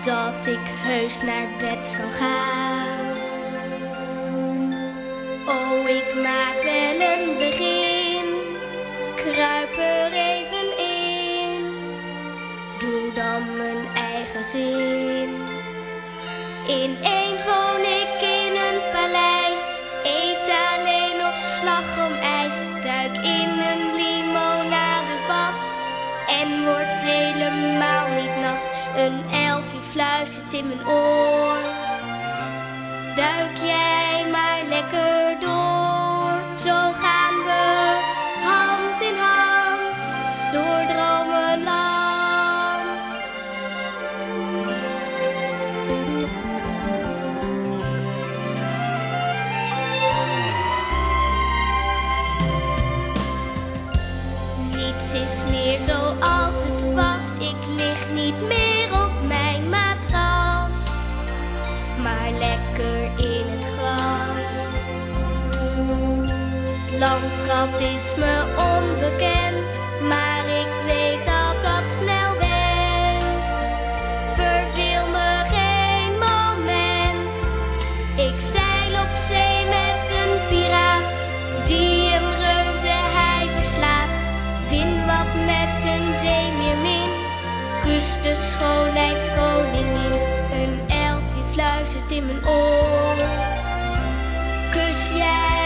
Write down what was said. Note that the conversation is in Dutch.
dat ik heus naar bed zal gaan. Oh, ik maak wel een begin, kruip er even in, doe dan mijn eigen zin. Ineens woon ik in een paleis, eet alleen nog slagroomijs, duik in een limonadebad en word helemaal niet nat. Een elfje fluistert in mijn oor, duik jij maar lekker door. Zo gaan we hand in hand door dromenland. Niets is meer zoals het was, ik lig niet meer op mijn matras, maar lekker in het gras. Het landschap is me onbekend, maar ik weet dat dat snel went. Verveel me geen moment, ik zeil op zee met een piraat die een reuzenhai verslaat. Vind wat met een zeemeermin, kus de schoonheidskoningin. Een elfje fluistert in mijn oor, kus jij